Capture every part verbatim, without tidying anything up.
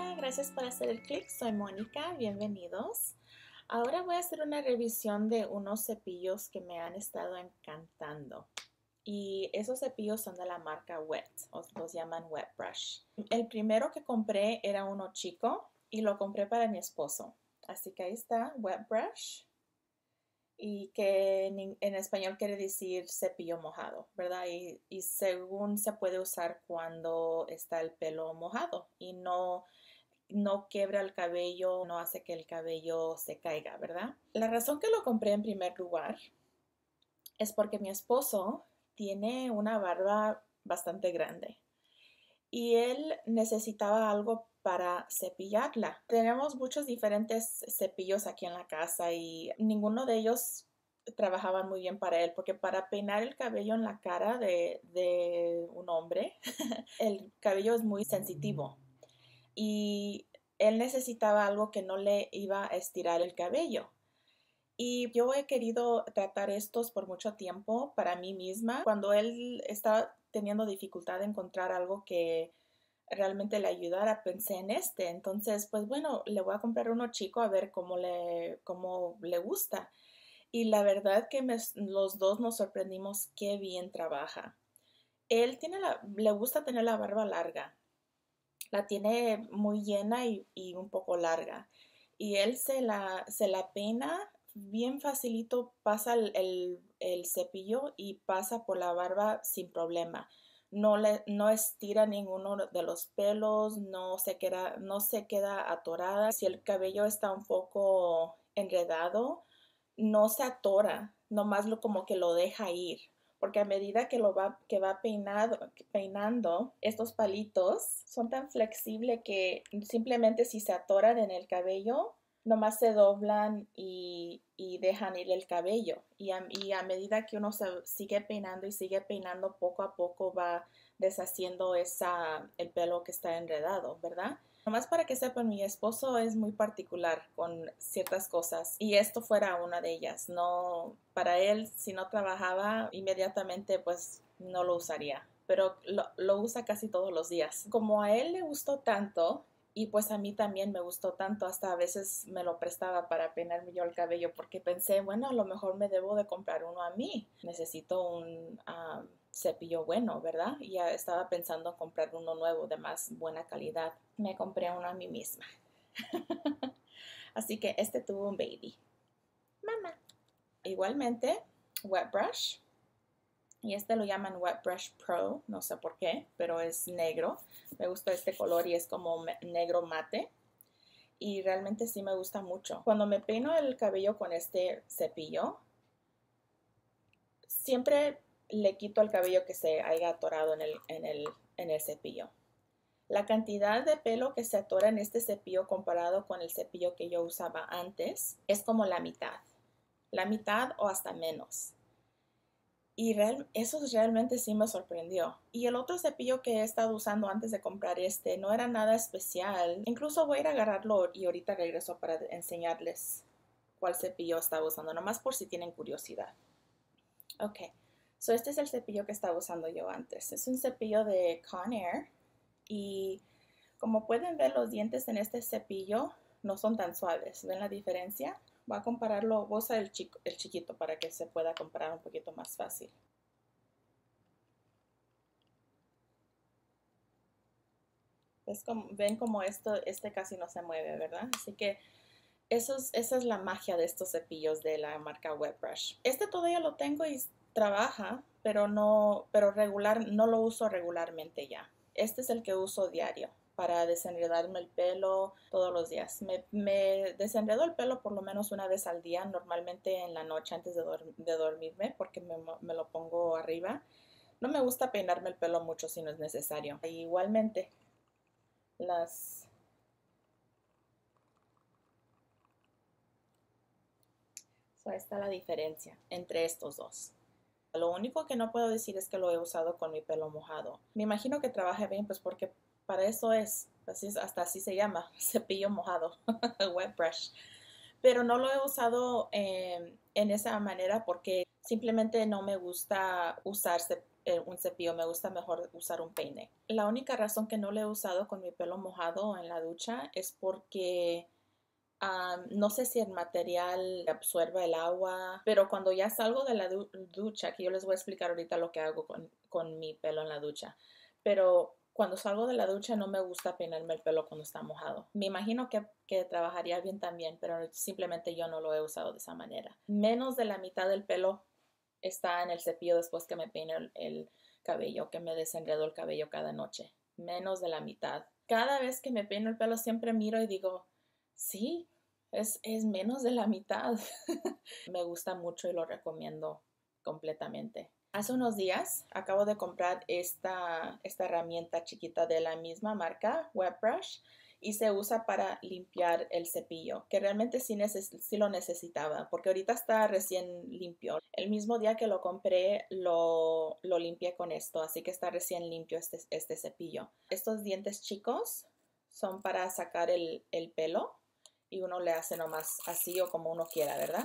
Hola, gracias por hacer el clic. Soy Mónica, bienvenidos. Ahora voy a hacer una revisión de unos cepillos que me han estado encantando. Y esos cepillos son de la marca Wet, o los llaman Wet Brush. El primero que compré era uno chico y lo compré para mi esposo. Así que ahí está, Wet Brush. Y que en, en español quiere decir cepillo mojado, ¿verdad? Y, y según se puede usar cuando está el pelo mojado y no, no quiebra el cabello, no hace que el cabello se caiga, ¿verdad? La razón que lo compré en primer lugar es porque mi esposo tiene una barba bastante grande y él necesitaba algo para cepillarla. Tenemos muchos diferentes cepillos aquí en la casa y ninguno de ellos trabajaban muy bien para él, porque para peinar el cabello en la cara de, de un hombre, el cabello es muy sensitivo y él necesitaba algo que no le iba a estirar el cabello. Y yo he querido tratar estos por mucho tiempo para mí misma. Cuando él estaba teniendo dificultad de encontrar algo que realmente le ayudara, pensé en este. Entonces, pues bueno, le voy a comprar uno chico a ver cómo le, cómo le gusta. Y la verdad que me, los dos nos sorprendimos qué bien trabaja. Él tiene la, le gusta tener la barba larga. La tiene muy llena y, y un poco larga. Y él se la, se la peina bien facilito, pasa el, el, el cepillo y pasa por la barba sin problema. No, le, no estira ninguno de los pelos, no se queda, no se queda atorada. Si el cabello está un poco enredado, no se atora, nomás lo, como que lo deja ir. Porque a medida que lo va, que va peinado, peinando, estos palitos son tan flexibles que simplemente si se atoran en el cabello, nomás se doblan y, y dejan ir el cabello. Y a, y a medida que uno se sigue peinando y sigue peinando, poco a poco va deshaciendo esa, el pelo que está enredado, ¿verdad? Nomás para que sepan, mi esposo es muy particular con ciertas cosas y esto fuera una de ellas. No, para él, si no trabajaba inmediatamente, pues no lo usaría, pero lo, lo usa casi todos los días. Como a él le gustó tanto y pues a mí también me gustó tanto, hasta a veces me lo prestaba para peinarme yo el cabello porque pensé, bueno, a lo mejor me debo de comprar uno a mí. Necesito un um, cepillo bueno, ¿verdad? Y ya estaba pensando en comprar uno nuevo de más buena calidad. Me compré uno a mí misma. Así que este tuvo un baby. Mamá. Igualmente, Wet Brush. Y este lo llaman Wet Brush Pro, no sé por qué, pero es negro. Me gusta este color y es como negro mate. Y realmente sí me gusta mucho. Cuando me peino el cabello con este cepillo, siempre le quito el cabello que se haya atorado en el, en el, en el cepillo. La cantidad de pelo que se atora en este cepillo comparado con el cepillo que yo usaba antes es como la mitad. La mitad o hasta menos. Y real, eso realmente sí me sorprendió. Y el otro cepillo que he estado usando antes de comprar este no era nada especial. Incluso voy a ir a agarrarlo y ahorita regreso para enseñarles cuál cepillo estaba usando, nomás por si tienen curiosidad. Ok, so este es el cepillo que estaba usando yo antes. Es un cepillo de Conair y como pueden ver, los dientes en este cepillo no son tan suaves. ¿Ven la diferencia? Voy a compararlo, voy a usar el, chico, el chiquito para que se pueda comparar un poquito más fácil. Es como, ven como esto, este casi no se mueve, ¿verdad? Así que eso es, esa es la magia de estos cepillos de la marca Wet Brush. Este todavía lo tengo y trabaja, pero no, pero regular, no lo uso regularmente ya. Este es el que uso diario para desenredarme el pelo todos los días. Me, me desenredo el pelo por lo menos una vez al día, normalmente en la noche antes de, dorm de dormirme, porque me, me lo pongo arriba. No me gusta peinarme el pelo mucho si no es necesario. E igualmente, las... So, ahí está la diferencia entre estos dos. Lo único que no puedo decir es que lo he usado con mi pelo mojado. Me imagino que trabaje bien, pues porque para eso es, así es hasta así se llama, cepillo mojado, wet brush. Pero no lo he usado eh, en esa manera porque simplemente no me gusta usar eh, un cepillo, me gusta mejor usar un peine. La única razón que no lo he usado con mi pelo mojado en la ducha es porque Um, no sé si el material absorbe el agua, pero cuando ya salgo de la du ducha, que yo les voy a explicar ahorita lo que hago con, con mi pelo en la ducha, pero cuando salgo de la ducha no me gusta peinarme el pelo cuando está mojado. Me imagino que, que trabajaría bien también, pero simplemente yo no lo he usado de esa manera. Menos de la mitad del pelo está en el cepillo después que me peino el, el cabello, que me desenredo el cabello cada noche. Menos de la mitad. Cada vez que me peino el pelo siempre miro y digo, sí, es, es menos de la mitad. Me gusta mucho y lo recomiendo completamente. Hace unos días acabo de comprar esta, esta herramienta chiquita de la misma marca, Wet Brush, y se usa para limpiar el cepillo, que realmente sí, neces sí lo necesitaba, porque ahorita está recién limpio. El mismo día que lo compré, lo, lo limpié con esto, así que está recién limpio este, este cepillo. Estos dientes chicos son para sacar el, el pelo y uno le hace nomás así o como uno quiera, ¿verdad?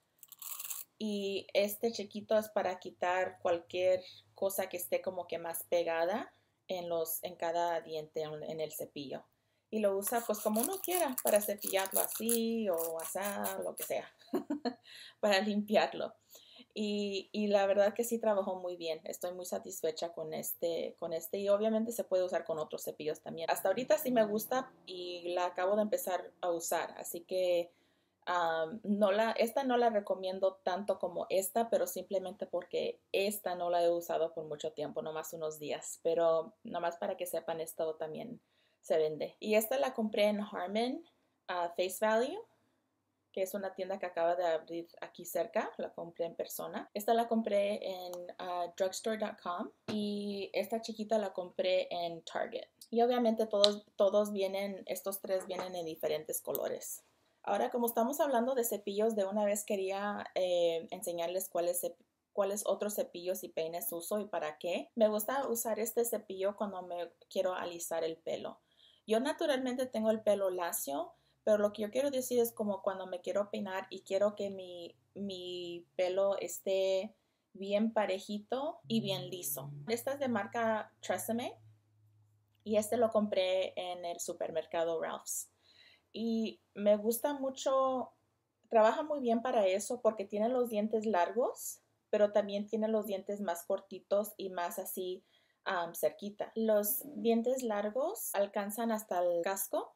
Y este chiquito es para quitar cualquier cosa que esté como que más pegada en, los, en cada diente en el cepillo. Y lo usa pues como uno quiera, para cepillarlo así o asar, lo que sea, para limpiarlo. Y, y, la verdad que sí trabajó muy bien. Estoy muy satisfecha con este, con este y obviamente se puede usar con otros cepillos también. Hasta ahorita sí me gusta y la acabo de empezar a usar, así que Um, no la, esta no la recomiendo tanto como esta, pero simplemente porque esta no la he usado por mucho tiempo, nomás unos días. Pero nomás para que sepan, esto también se vende. Y esta la compré en Harmon, uh, Face Value, que es una tienda que acaba de abrir aquí cerca. La compré en persona. Esta la compré en uh, drugstore punto com y esta chiquita la compré en Target. Y obviamente todos, todos vienen, estos tres vienen en diferentes colores. Ahora, como estamos hablando de cepillos, de una vez quería eh, enseñarles cuáles, cuáles otros cepillos y peines uso y para qué. Me gusta usar este cepillo cuando me quiero alisar el pelo. Yo naturalmente tengo el pelo lacio, pero lo que yo quiero decir es como cuando me quiero peinar y quiero que mi, mi pelo esté bien parejito y bien liso. Esta es de marca Tresemme y este lo compré en el supermercado Ralph's. Y me gusta mucho, trabaja muy bien para eso porque tiene los dientes largos, pero también tiene los dientes más cortitos y más así um, cerquita. Los dientes largos alcanzan hasta el casco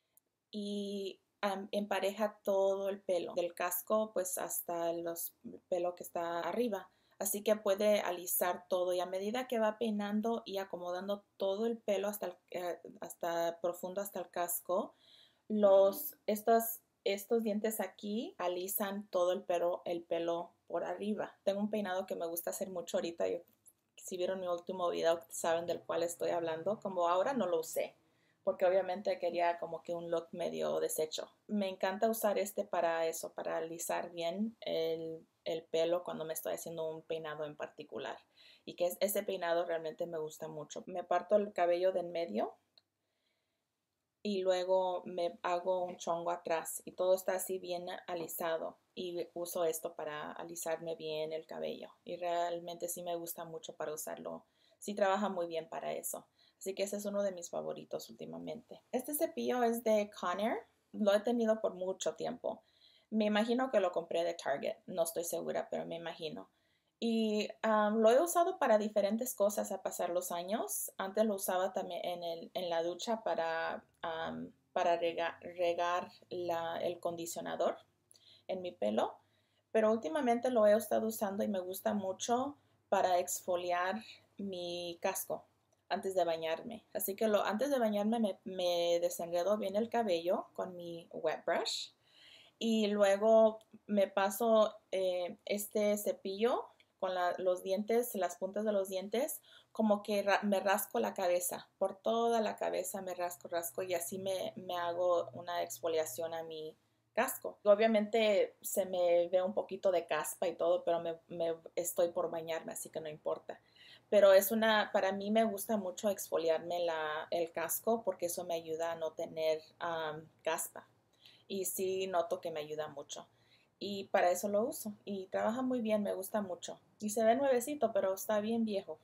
y um, empareja todo el pelo, del casco pues hasta el pelo que está arriba. Así que puede alisar todo y a medida que va peinando y acomodando todo el pelo hasta, el, eh, hasta profundo hasta el casco, los, estos, estos dientes aquí alisan todo el pelo, el pelo por arriba. Tengo un peinado que me gusta hacer mucho ahorita. Yo, si vieron mi último video, saben del cual estoy hablando. Como ahora no lo usé, porque obviamente quería como que un look medio deshecho. Me encanta usar este para eso, para alisar bien el, el pelo cuando me estoy haciendo un peinado en particular. Y que ese peinado realmente me gusta mucho. Me parto el cabello de en medio y luego me hago un chongo atrás y todo está así bien alisado y uso esto para alisarme bien el cabello y realmente sí me gusta mucho para usarlo, sí trabaja muy bien para eso, así que ese es uno de mis favoritos últimamente. Este cepillo es de Conair, lo he tenido por mucho tiempo, me imagino que lo compré de Target, no estoy segura pero me imagino. Y um, lo he usado para diferentes cosas a pasar los años. Antes lo usaba también en, el, en la ducha para, um, para rega, regar la, el condicionador en mi pelo. Pero últimamente lo he estado usando y me gusta mucho para exfoliar mi casco antes de bañarme. Así que lo, antes de bañarme me, me desenredo bien el cabello con mi wet brush. Y luego me paso eh, este cepillo con la, los dientes, las puntas de los dientes, como que ra me rasco la cabeza, por toda la cabeza me rasco, rasco y así me, me hago una exfoliación a mi casco. Obviamente se me ve un poquito de caspa y todo, pero me, me estoy por bañarme, así que no importa. Pero es una, para mí me gusta mucho exfoliarme la, el casco porque eso me ayuda a no tener um, caspa. Y sí noto que me ayuda mucho. y para eso lo uso. Y trabaja muy bien, me gusta mucho. Y se ve nuevecito, pero está bien viejo.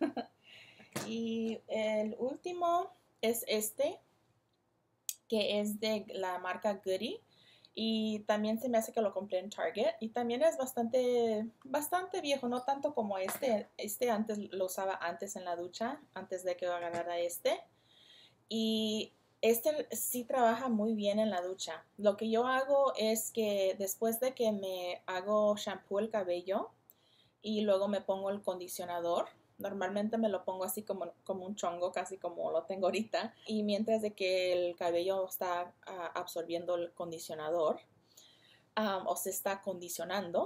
Y el último es este, que es de la marca Goody. Y también se me hace que lo compré en Target. Y también es bastante, bastante viejo, no tanto como este. Este antes lo usaba antes en la ducha, antes de que agarrara este. Y este sí trabaja muy bien en la ducha. Lo que yo hago es que después de que me hago shampoo el cabello y luego me pongo el condicionador, normalmente me lo pongo así como, como un chongo, casi como lo tengo ahorita. Y mientras de que el cabello está uh, absorbiendo el condicionador um, o se está condicionando,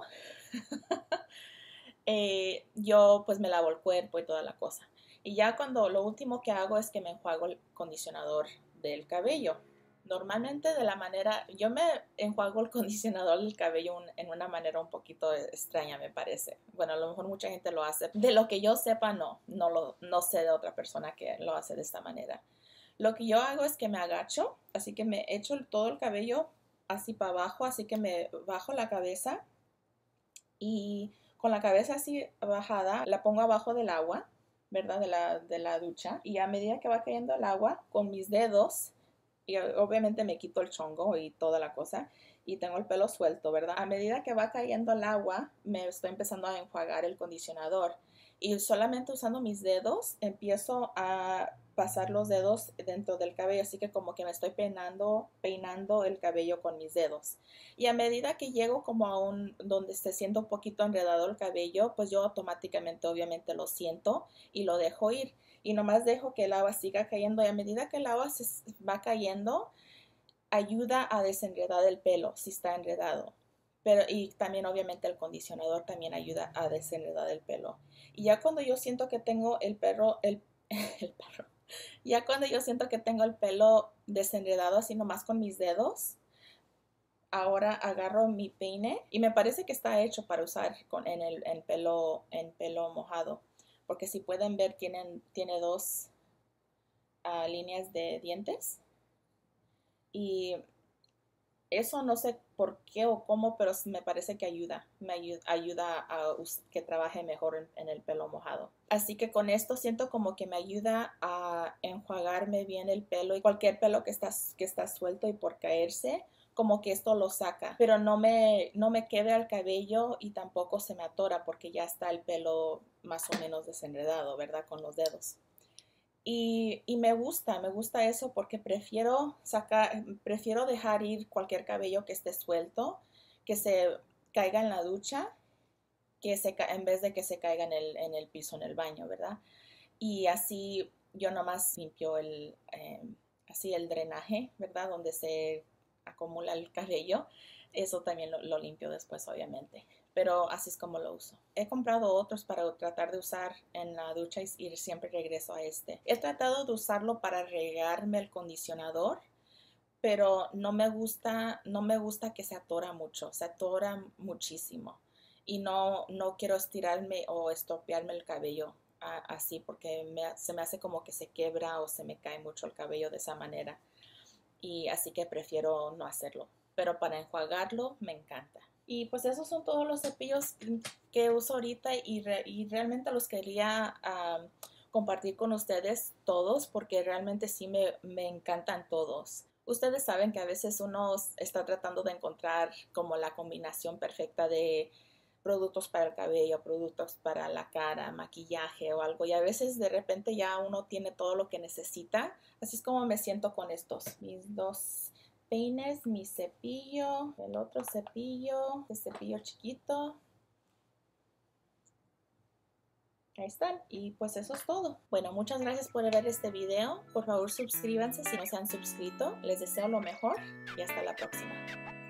eh, yo pues me lavo el cuerpo y toda la cosa. Y ya cuando lo último que hago es que me enjuago el condicionador del cabello. Normalmente de la manera, yo me enjuago el condicionador del cabello un, en una manera un poquito extraña, me parece. Bueno, a lo mejor mucha gente lo hace. De lo que yo sepa, no. No, lo, no sé de otra persona que lo hace de esta manera. Lo que yo hago es que me agacho, así que me echo todo el cabello así para abajo, así que me bajo la cabeza y con la cabeza así bajada la pongo abajo del agua, ¿verdad? De la, de la ducha. Y a medida que va cayendo el agua, con mis dedos, y obviamente me quito el chongo y toda la cosa, y tengo el pelo suelto, ¿verdad? A medida que va cayendo el agua, me estoy empezando a enjuagar el condicionador. Y solamente usando mis dedos, empiezo a pasar los dedos dentro del cabello, así que como que me estoy peinando, peinando el cabello con mis dedos. Y a medida que llego como a un, donde se siente un poquito enredado el cabello, pues yo automáticamente obviamente lo siento y lo dejo ir. Y nomás dejo que el agua siga cayendo y a medida que el agua se va cayendo, ayuda a desenredar el pelo si está enredado. Pero, y también obviamente el condicionador también ayuda a desenredar el pelo. Y ya cuando yo siento que tengo el perro, el, el perro, ya cuando yo siento que tengo el pelo desenredado así nomás con mis dedos, ahora agarro mi peine y me parece que está hecho para usar con, en, el, en, pelo, en pelo mojado. Porque si pueden ver, tienen, tiene dos uh, líneas de dientes. Y eso no sé por qué o cómo, pero me parece que ayuda. Me ayuda, ayuda a que trabaje mejor en, en el pelo mojado. Así que con esto siento como que me ayuda a enjuagarme bien el pelo y cualquier pelo que está, que está suelto y por caerse, como que esto lo saca, pero no me, no me queda el cabello y tampoco se me atora porque ya está el pelo más o menos desenredado, ¿verdad? Con los dedos. Y, y me gusta, me gusta eso porque prefiero sacar, prefiero dejar ir cualquier cabello que esté suelto, que se caiga en la ducha, que se, en vez de que se caiga en el, en el piso, en el baño, ¿verdad? Y así yo nomás limpio el, eh, así el drenaje, ¿verdad? Donde se acumula el cabello. Eso también lo, lo limpio después, obviamente. Pero así es como lo uso. He comprado otros para tratar de usar en la ducha y siempre regreso a este. He tratado de usarlo para regarme el condicionador, pero no me gusta, no me gusta que se atora mucho, se atora muchísimo. Y no, no quiero estirarme o estropearme el cabello a, así porque me, se me hace como que se quebra o se me cae mucho el cabello de esa manera. Y así que prefiero no hacerlo. Pero para enjuagarlo me encanta. Y pues esos son todos los cepillos que uso ahorita y, re, y realmente los quería um, compartir con ustedes todos porque realmente sí me, me encantan todos. Ustedes saben que a veces uno está tratando de encontrar como la combinación perfecta de productos para el cabello, productos para la cara, maquillaje o algo y a veces de repente ya uno tiene todo lo que necesita. Así es como me siento con estos. Mis dos peines, mi cepillo, el otro cepillo, el cepillo chiquito. Ahí están. Y pues eso es todo. Bueno, muchas gracias por ver este video. Por favor, suscríbanse si no se han suscrito. Les deseo lo mejor y hasta la próxima.